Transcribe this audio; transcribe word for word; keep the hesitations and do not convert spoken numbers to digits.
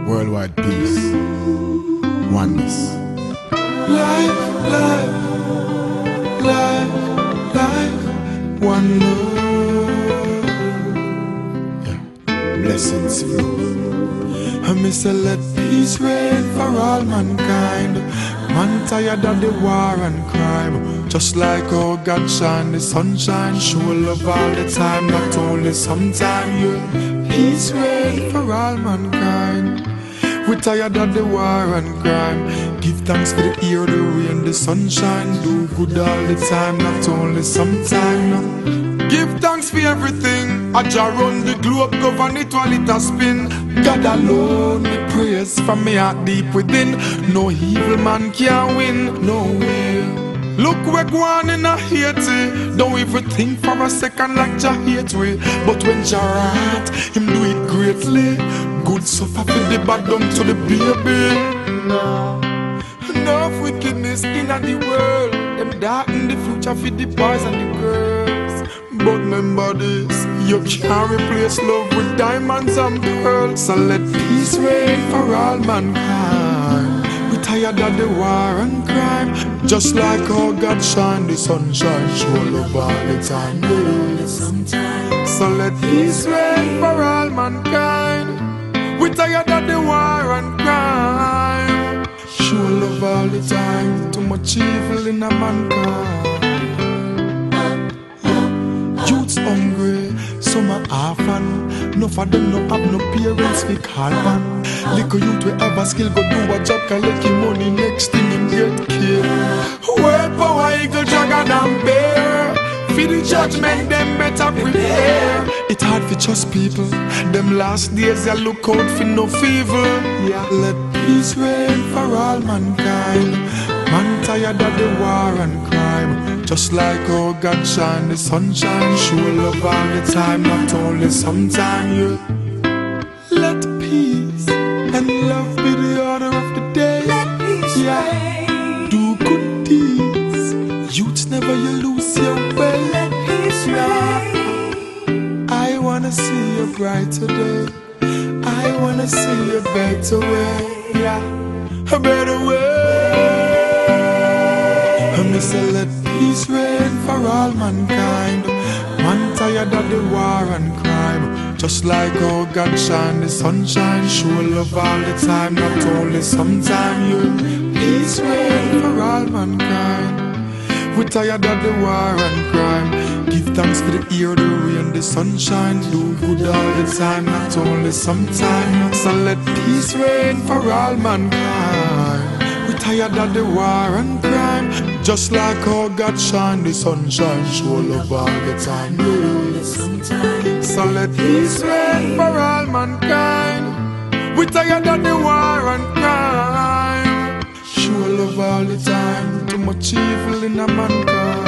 worldwide peace, oneness. Life, life, life, life, one love. Yeah, blessings flow. I miss a let peace reign for all mankind. Man tired of the war and crime. Just like how God shine the sunshine, show love all the time, not only sometime. Yeah, peace reign for all mankind. We tired of the war and crime. Give thanks for the air, the rain, the sunshine. Do good all the time, not only sometime. No. Give thanks for everything. I just run the globe, govern it while it a spin. God alone, me praise from me heart deep within. No evil man can win, no way. Look, we're going in a Haiti. Don't even think for a second like Jah hate we. But when Jah right, him do it greatly. Good suffer for the bad, down to the baby. No. Enough wickedness in the world. Them darken the future for the boys and the girls. But remember this, you can't replace love with diamonds and pearls. So let peace reign for all mankind. We tired of the war and crime. Just like how God shine the sunshine, show love all the time. Yeah. So let peace reign for all mankind. We tired of the war and crime. Show love all the time. Too much evil in a mankind. Youths hungry, some are orphan. No for them no have no parents we call man. Little youth we ever skill go do a job, collect him money, next thing him get killed. World power eagle, dragon and bear. For the judgment them better prepare. It hard for trust people. Them last days they look out for no fever. Yeah, let peace reign for all mankind. Man tired of the war and crime. Just like how God shine the sunshine, show love all the time, not only sometime. Yeah. Let peace and love be the order of the day. Let peace yeah. reign. Do good deeds. Youths never you lose your way. Let peace reign. I wanna see a brighter day. I wanna see a better way. Yeah, a better way. I miss a let peace reign for all mankind. Man tired of the war and crime. Just like how God shine the sunshine, show love all the time, not only sometime. Yeah, peace reign for all mankind. We tired of the war and crime. Give thanks for the air, the rain, the sunshine. Do good all the time, not only sometime. So let peace reign for all mankind. We tired of the war and crime. Just like how God shine the sunshine, show love all the time. Yeah. So let peace reign for all mankind. We tired of the war and crime. Show love all the time. Too much evil in a mankind.